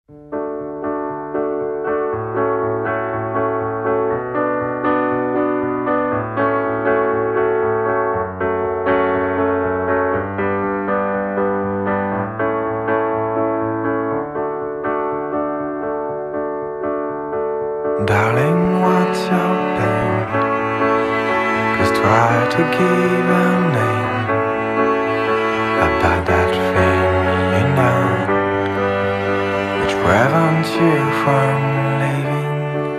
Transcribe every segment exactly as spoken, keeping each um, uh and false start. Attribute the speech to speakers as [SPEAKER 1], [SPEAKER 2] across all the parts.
[SPEAKER 1] Darling, what's your pain? Just try to give a name about that thing, you know, which prevents you from leaving.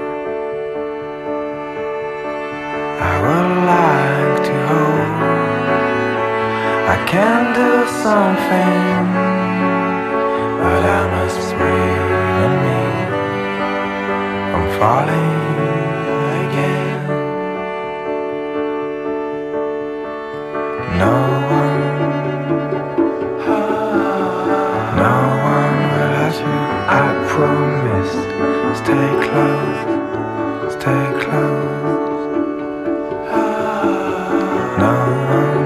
[SPEAKER 1] I would like to hold, I can do something, but I must prevent me from falling again. No one, no one will hurt you, I promise. Stay close, stay close. No one,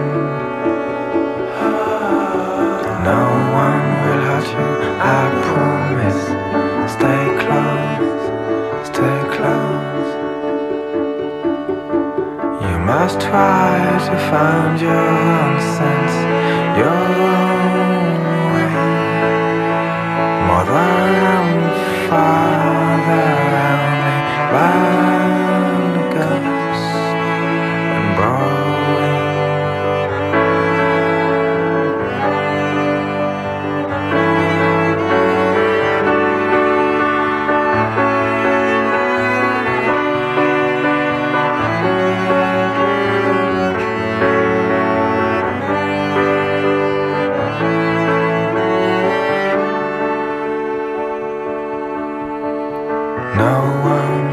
[SPEAKER 1] no one will hurt you, I promise. Stay close, stay close. You must try to find your own sense, your own way. Mother and father only blind ghosts and Broadway. No one,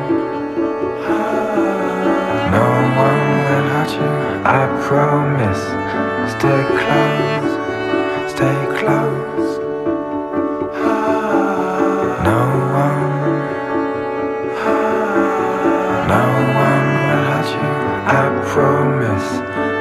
[SPEAKER 1] no one will hurt you, I promise. Stay close, stay close. No one, no one will hurt you, I promise.